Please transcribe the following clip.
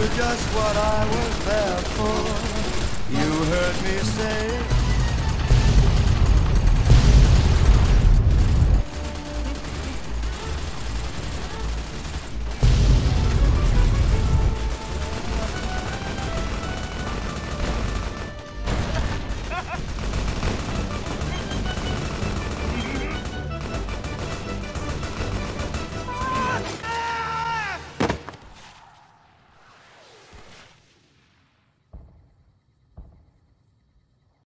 just what I was there for. You heard me say